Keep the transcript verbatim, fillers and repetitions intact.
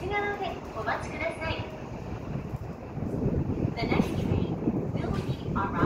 ち側でお待ちください。The next train will be arriving